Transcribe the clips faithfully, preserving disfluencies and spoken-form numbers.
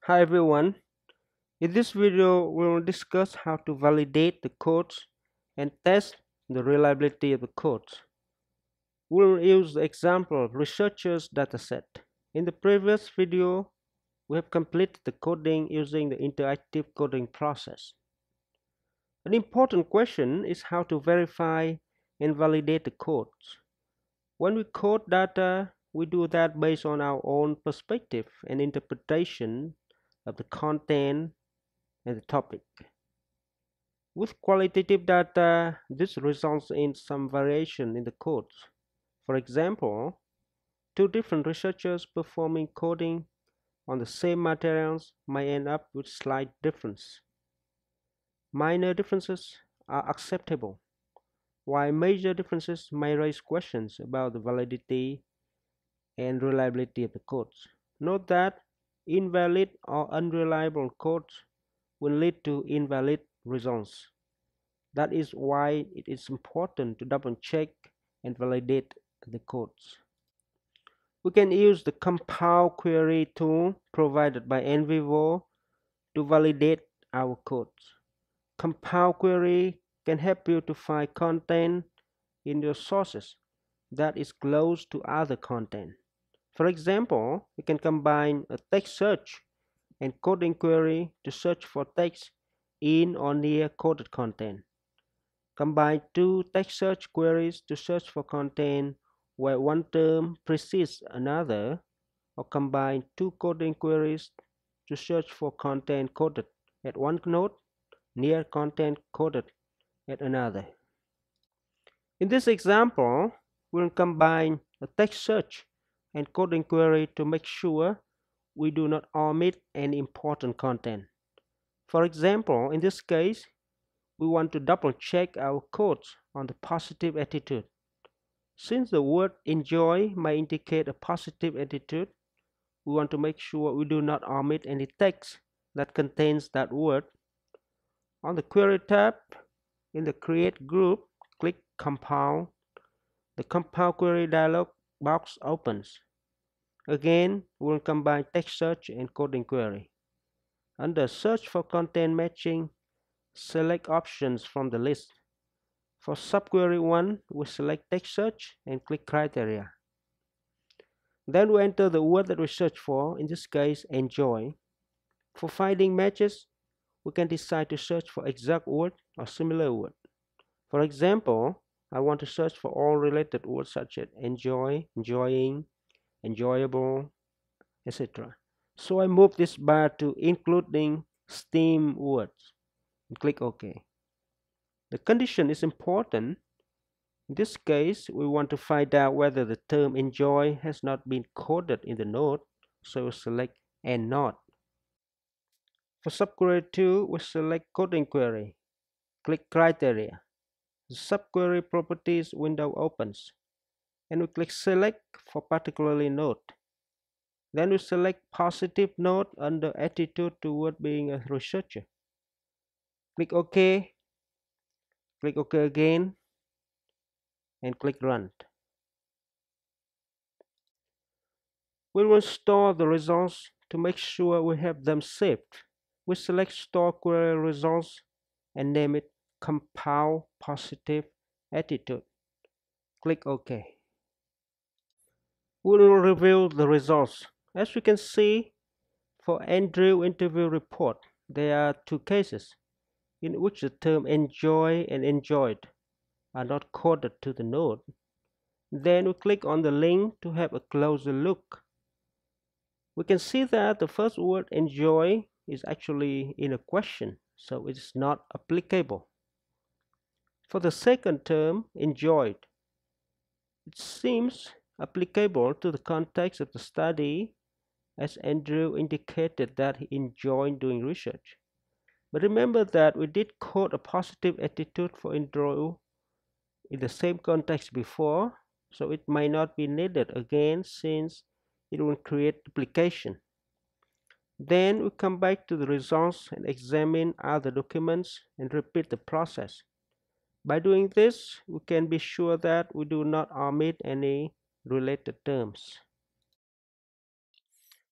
Hi everyone. In this video, we will discuss how to validate the codes and test the reliability of the codes. We will use the example of researchers dataset. In the previous video, we have completed the coding using the interactive coding process. An important question is how to verify and validate the codes. When we code data, we do that based on our own perspective and interpretation of the content and the topic. With qualitative data, this results in some variation in the codes. For example, two different researchers performing coding on the same materials may end up with slight difference. Minor differences are acceptable, while major differences may raise questions about the validity and reliability of the codes. Note that invalid or unreliable codes will lead to invalid results. That is why it is important to double check and validate the codes. We can use the compile query tool provided by NVivo to validate our codes. Compile query can help you to find content in your sources that is close to other content. For example, we can combine a text search and coding query to search for text in or near coded content. Combine two text search queries to search for content where one term precedes another, or combine two coding queries to search for content coded at one node near content coded at another. In this example, we'll combine a text search and coding query to make sure we do not omit any important content. For example, in this case, we want to double check our codes on the positive attitude. Since the word enjoy may indicate a positive attitude, we want to make sure we do not omit any text that contains that word. On the query tab, in the create group, click compile. The compile query dialog box opens. Again, we will combine text search and coding query. Under search for content matching, select options from the list. For subquery one, we select text search and click criteria. Then we enter the word that we search for, in this case, enjoy. For finding matches, we can decide to search for exact word or similar word. For example, I want to search for all related words such as enjoy, enjoying, enjoyable, et cetera. So I move this bar to including STEAM words and click OK. The condition is important. In this case, we want to find out whether the term enjoy has not been coded in the node, so we select and not. For subquery two, we select coding query. Click criteria. The subquery properties window opens, and we click select for particularly node. Then we select positive node under attitude toward being a researcher. Click OK. Click OK again, and click Run. We will store the results to make sure we have them saved. We select Store Query Results and name it Compile Positive Attitude. Click OK. We will review the results. As you can see, for Andrew interview report, there are two cases in which the term enjoy and enjoyed are not coded to the node. Then we click on the link to have a closer look. We can see that the first word enjoy is actually in a question, so it is not applicable. For the second term, enjoyed, it seems applicable to the context of the study, as Andrew indicated that he enjoyed doing research. But remember that we did code a positive attitude for Andrew in the same context before, so it might not be needed again since it will create duplication. Then we come back to the results and examine other documents and repeat the process. By doing this, we can be sure that we do not omit any related terms.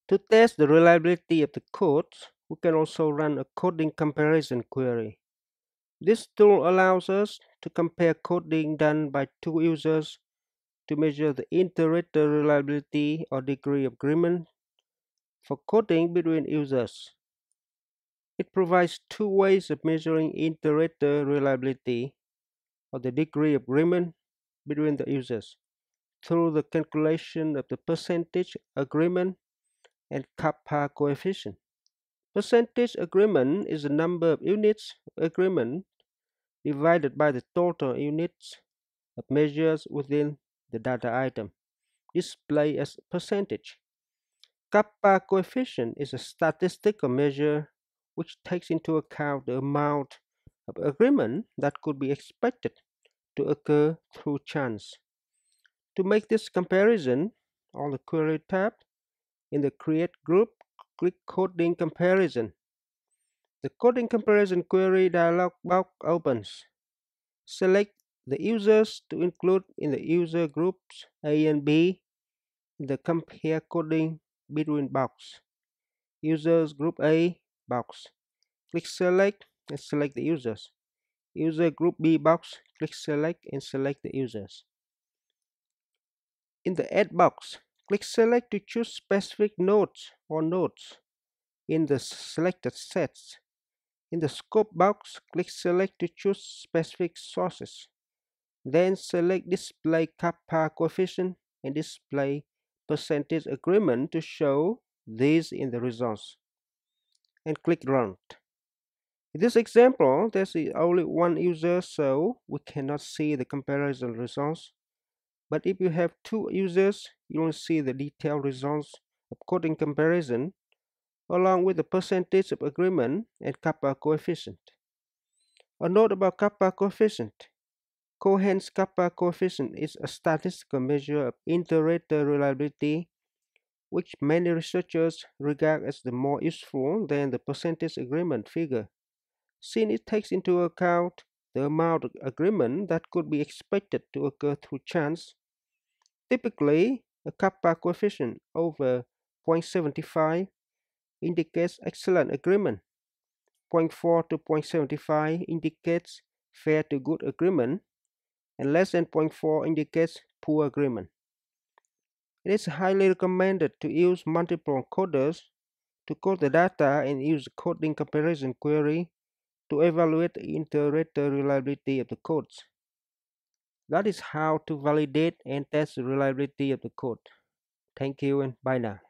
To test the reliability of the codes, we can also run a coding comparison query. This tool allows us to compare coding done by two users to measure the inter-rater reliability or degree of agreement for coding between users. It provides two ways of measuring inter-rater reliability or the degree of agreement between the users through the calculation of the percentage agreement and kappa coefficient. Percentage agreement is the number of units of agreement divided by the total units of measures within the data item, displayed as percentage. Kappa coefficient is a statistical measure which takes into account the amount of agreement that could be expected to occur through chance. To make this comparison, on the Query tab in the Create group, click Coding Comparison. The Coding Comparison Query dialog box opens. Select the users to include in the user groups A and B in the Compare Coding Between box. Users Group A box. Click Select and select the users. User Group B box. Click Select and select the users. In the Add box, click Select to choose specific nodes or nodes in the selected sets. In the Scope box, click Select to choose specific sources. Then select Display Kappa Coefficient and display Percentage Agreement to show these in the results. And click Run. In this example, there's only one user, so we cannot see the comparison results. But if you have two users, you will see the detailed results of coding comparison along with the percentage of agreement and kappa coefficient. A note about kappa coefficient. Cohen's kappa coefficient is a statistical measure of inter-rater reliability which many researchers regard as the more useful than the percentage agreement figure, since it takes into account the amount of agreement that could be expected to occur through chance. Typically, a kappa coefficient over zero point seven five indicates excellent agreement. zero point four to zero point seven five indicates fair to good agreement, and less than zero point four indicates poor agreement. It is highly recommended to use multiple coders to code the data and use the coding comparison query to evaluate the inter-rater reliability of the codes. That is how to validate and test the reliability of the code. Thank you and bye now.